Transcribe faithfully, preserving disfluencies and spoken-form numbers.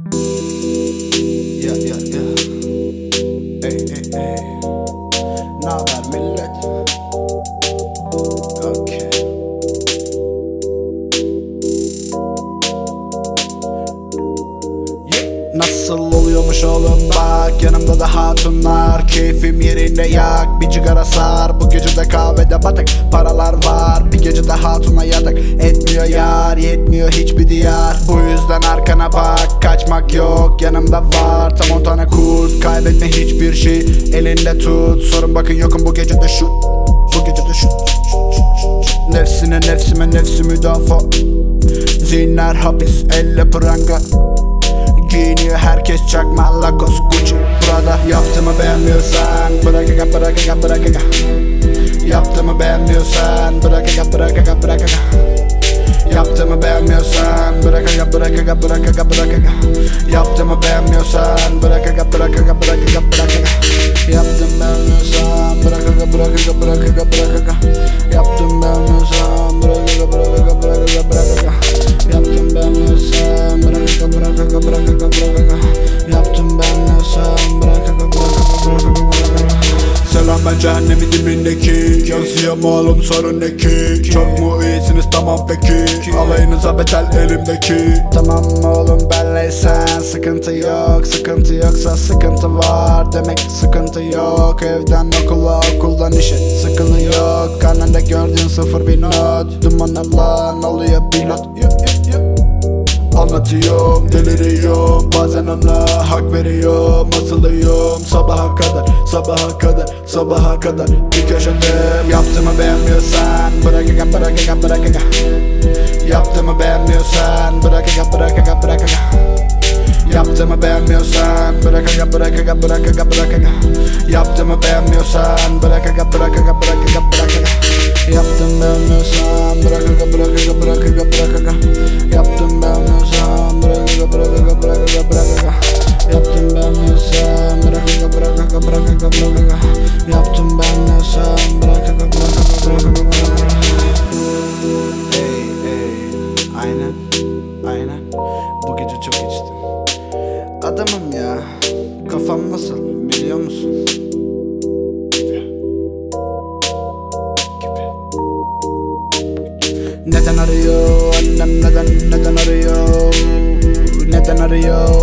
Yeah, yeah, yeah. Ey, ey, ey. Naber millet? Okay. Yeah. Nasıl oluyormuş oğlum bak, yanımda da hatunlar, keyfim yerinde yak. Bir cigara sar, bu gece de kahvede batık. Paralar var, bir gece de hatuna yatak. Etmiyor yar, yetmiyor hiçbir diyar. Bu yüzden arkana bak, kaçmak yok, yanımda var tam on tane kurt. Kaybetme hiçbir şey, elinde tut. Sorun bakın yokum bu gece de şut. Bu gece de şut. Nefsine nefsime nefsi müdafaa. Zinler hapis, elle pranga. Giyiniyor herkes çakma, Lacoste, Gucci, Prada. Yaptığımı beğenmiyorsan bırak aga, bırak aga, bırak aga. Yaptığımı beğenmiyorsan bırak aga, bırak aga, bırak aga. Yaptığımı beğenmiyorsan bırak aga, bırak aga, bırak aga, bırak aga. Yaptığımı beğenmiyorsan bırak aga, bırak aga, bırak aga, bırak aga. Yaptım beğenmiyorsan bırak aga, bırak aga, bırak aga, bırak aga. Yaptım beğenmiyorsan bırak aga, bırak aga, bırak aga, bırak aga. Yaptım beğenmiyorsan bırak aga, bırak aga, bırak aga, bırak aga. Yaptım beğenmiyorsan bırak aga, bırak aga, bırak aga, bırak aga. Selam ben cehennemin dibindeki. Yazıyorum oğlum sorun ne ki? Çok mu iyisiniz tamam peki? Alayınıza betel elimdeki. Tamam oğlum benleysen sıkıntı yok. Sıkıntı yoksa sıkıntı var, demek ki sıkıntı yok. Evden okula, okuldan işe sıkıntı yok. Karnında gördüğün sıfır bir not. Duman lan oluyor pilot. Anlatıyorum, deliriyorum, bazen ona hak veriyorum. Asılıyorum sabaha kadar, sabaha kadar, sabaha kadar bir köşede. Yaptığımı beğenmiyorsan bırak aga, bırak aga, bırak aga. Yaptığımı beğenmiyorsan bırak aga, bırak aga, bırak aga. Yaptığımı beğenmiyorsan bırak aga, bırak aga, bırak aga, bırak aga. Yaptığımı beğenmiyorsan bırak aga, bırak aga, bırak aga, bırak aga. Yaptım beğenmiyorsan bırak aga, bırak aga, bırak aga, bırak aga. Yaptım beğenmiyorsan bırak aga, bırak aga, bırak aga, bırak aga. Yaptım beğenmiyorsan bırak aga, bırak aga, bırak aga, bırak aga. Yaptım beğenmiyorsan bırak aga, bırak aga, bırak aga, bırak aga. Ey ey, aynen, aynen. Bu gece çok içtim. Adamım ya, kafam nasıl biliyor musun? Neden arıyor annem, neden neden arıyor? Neden arıyor